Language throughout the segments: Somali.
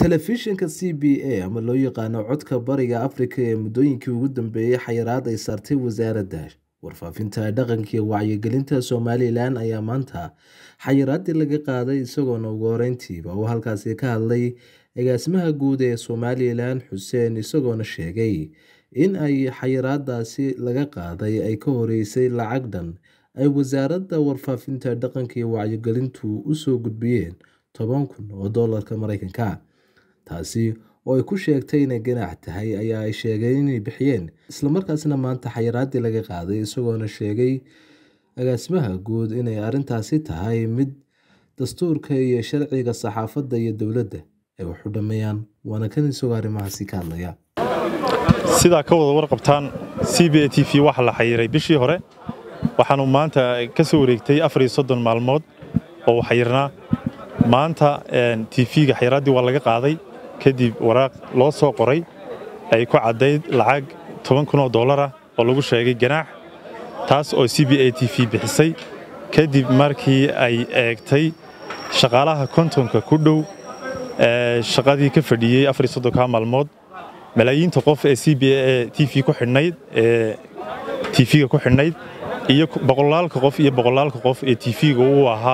Telefishinka CBA ama loo yaqaano codka bariga Afrika ee muddooyinkii ugu dambeeyay xayiraad ay saartay wasaaradda warfaafinta dhaqanka iyo wacyigelinta Somaliland ayaa maanta xayiraadii laga qaaday isagoona ugu horeyntiiba uu halkaasi ka hadlay agaasimaha guud ee Somaliland Xuseen isagoona sheegay in ay xayiraadaasi laga qaaday ay ka horeysay lacag dhan ay wasaaradda warfaafinta dhaqanka iyo wacyigelintu u soo gudbiyeen $10,000 Mareykanka taasi oo ay ku sheegtay inay ganax tahay ayaa ay sheegeen inay bixiyeen isla markaasna maanta xayiraadii laga qaaday isagoona sheegay agaasimaha guud inay arrintaasi tahay mid dastuurka iyo sharciga saxaafadda iyo dowladda ay wax u dhameeyaan waana kan isagoo arrimahaasi ka hadlaya sidaa ka wada warqabtaan CBA TV waxa la xayiray bishii hore waxaanu maanta ka soo wareegtay 34 maalmood oo xayirnaa maanta TV-ga xayiraadii waa laga qaaday kadib waraaq loo soo qoray ay ku cadayd lacag $10,000 oo lagu sheegay ganaax taas oo CBA TV bixisay kadib markii ay eegtay shaqaalaha kontonka ku dhow shaqadii ka fadhiyay 34 maalmood malaayiinta qof ee CBA TV ku xidhnayd TV-ga ku xidhnayd iyo boqolaalka qof ee TV-ga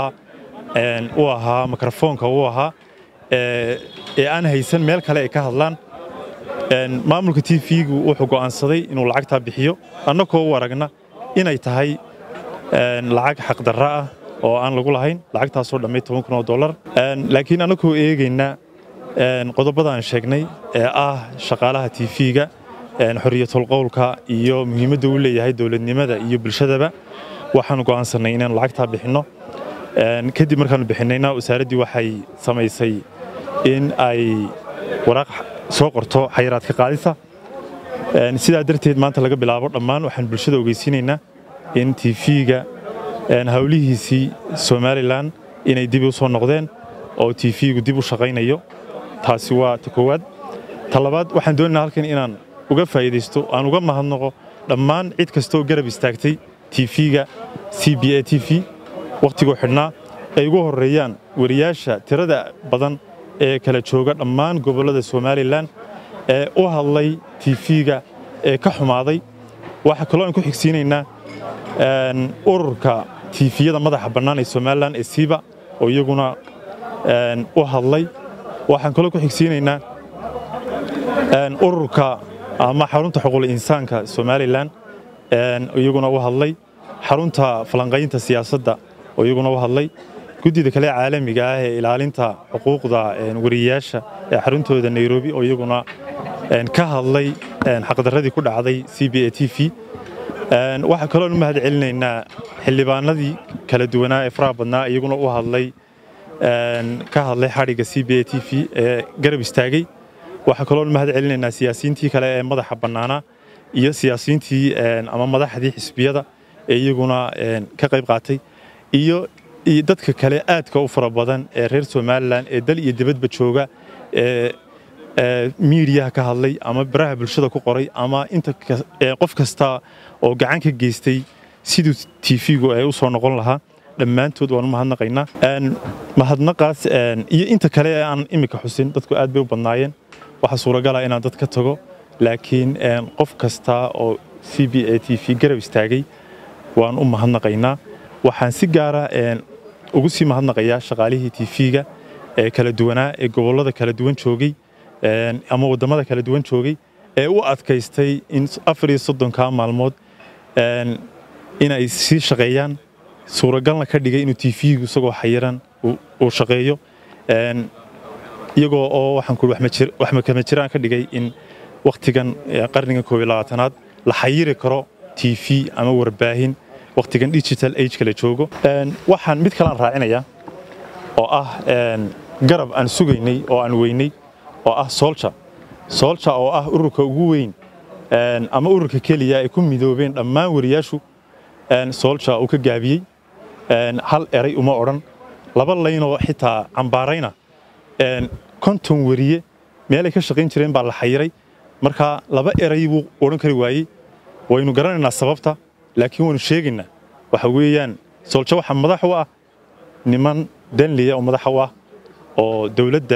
u ahaa mikrofoonka u ahaa ee aan haysan meel kale ay ka hadlaan maamulka TV-gu wuxuu go'aansaday inuu lacagta bixiyo annagoo u aragna inay tahay lacag xaq darro ah oo aan lagu lahayn lacagtaas oo dhamay $10,000 laakiin annagoo eegayna qodobada aan sheegnay ee ah shaqaalaha TV-ga xorriyatul qowlka iyo muhiimadda uu leeyahay dawladnimada iyo bulshadaba waxaan go'aansanay inaan lacagta bixino kadib markaan bixinayna wasaaraddu waxay samaysay in ay waraaq soo qorto xayiraadka qaadista sidaa darteed maanta laga bilaabo dhammaan waxaan bulshada ogeysiinaynaa in TV-ga hawlihiisii Somaliland inay dib u soo noqdeen oo TV-gu dib u shaqaynayo taasi waa ta koowaad ta labaad waxaan doonaynaa halkan inaan uga faa'iideysto aan uga mahadnaqo dhammaan cid kasta oo garab istaagtay TV-ga CBA TV waqtigoo xidhnaa ay ugu horeeyaan wariyaasha tirada badan ee kala jooga dhammaan gobollada Somaliland ee u hadlay TV-ga ee ka xumaaday waxa kale oo aan ku xigsiinaynaa ururka TV-yada madaxa bannaan ee Somaliland ee SIBA oo iyaguna u hadlay waxaan kale oo ku xigsiinaynaa ururka ama xarunta xuquuqul insaanka Somaliland iyaguna u hadlay xarunta falanqaynta siyaasadda oo iyaguna u hadlay guddida kale caalamiga ah ee ilaalinta xuquuqda wariyaasha ee xaruntooda Nairobi oo iyaguna ka hadlay xaqdarradii ku dhacday CBA TV waxa kale oo mahad celinaynaa xildhibaanadii kala duwanaa ee faraha badnaa iyaguna u hadlay ka hadlay xariga CBA TV ee garab istaagay waxa kale oo mahad celinaynaa siyaasiyiintii kale ee madaxa bannaana iyo siyaasiyiintii ama madaxdii xisbiyada ee iyaguna ka qayb qaatay iyo dadka kale aadka u fara badan ee reer Somaliland ee dal iyo dibadba jooga media ka hadlay ama baraha bulshada ku qoray ama inta qof kasta oo gacan ka geystay sidoo TV-gu ay u soo noqon lahaa dhammaantood waan mahadnaqaynaa mahadnaqaas iyo inta kale aan imika xusin dadku aad bay u badnaayeen waxa suuragal ah inaan dad ka tago laakiin qof kasta oo CBA TV garab istaagay waan u mahadnaqaynaa waxaan si gaar ah ugu sii mahadnaqayaa shaqaalihii TV-ga ee kala duwanaa ee gobollada kala duwan joogay ama wadamada kala duwan joogay ee u adkaystay in 34 maalmood in ay sii shaqeeyaan suuragalna ka dhigay inuu TV-gu isagoo xayiran uu shaqeeyo iyagoo oo waxaan ku wax ma kama jiraan ka dhigay in waqtigan qarniga 21aad la xayiri karo TV ama warbaahin waqtigan digital age kala joogo waxaan mid kale aan raacinayaa oo ah garab aan sugaynay oo aan weynay oo ah Soldier oo ah ururka ugu weyn ama ururka kaliya ay ku midoobeen dhammaan wariyaashu Soldier uu ka gaabiyay hal eray uma oran laba leen oo xitaa cambaarayna konton wariye meel ay ka shaqayn jireen baa la xayiray marka laba eray buu oran kari waayay waynu garanaynaa sababta laakiin waynu sheegaynaa waxa weeyaan Soldier waxa madax u ah niman danliya oo madax u ah oo dawladda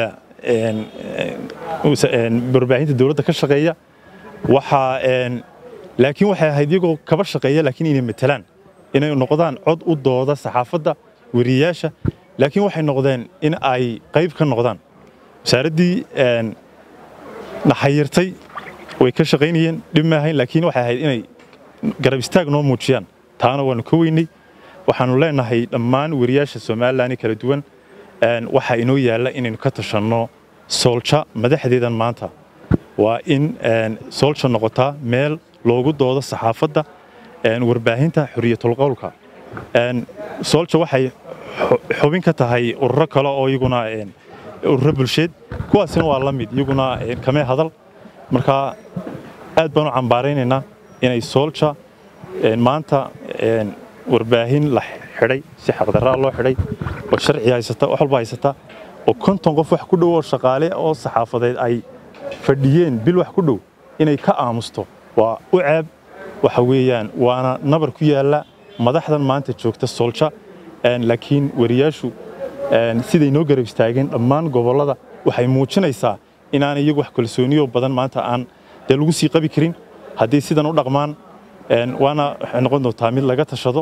warbaahinta dawladda ka shaqeeya waxa laakiin waxay ahayd iyagoo kaba shaqeeya laakiin inay matalaan inay noqdaan cod u dooda saxaafadda wariyaasha laakiin waxay noqdeen in ay qayb ka noqdaan wasaaraddii naxayirtay way ka shaqaynayeen dhib ma ahayn laakiin waxay ahayd inay garab istaag noo muujiyaan taana waanu ka weynay waxaanu leenahay dhammaan wariyaasha Soomaaliland kala duwan waxa inoo yaala inaynu ka tashanno Solja madaxdeedan maanta waa in Solja noqotaa meel loogu doodo saxaafadda warbaahinta xuriyatul qowlka Solja waxay xubin ka tahay ururo kale oo iyaguna ururo bulsheed kuwaasina waa la mid iyaguna kama hadal marka aad baan u cambaaraynaynaa inay Solja maanta warbaahin la xidhay si xaqdarra loo xidhay oo sharci haysata wax walba haysata oo konton qof wax ku dhow oo shaqaale oo saxaafadeed ay fadhiyeen bil wax ku dhow inay ka aamusto waa u ceeb waxa weeyaan waana nabar ku yaala madaxdan maanta joogta Solja laakiin wariyaashu siday noo garab istaageen dhammaan gobolada waxay muujinaysaa inaan iyagu wax kalsooniyo badan maanta aan lagu sii qabi karin haddii sidan u dhaqmaan waana waxay noqon doontaa mid laga tashado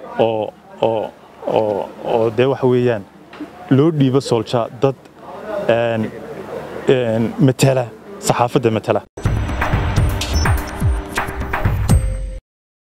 oo dee waxa weeyaan loo dhiibo Solja dad matala saxaafadda matala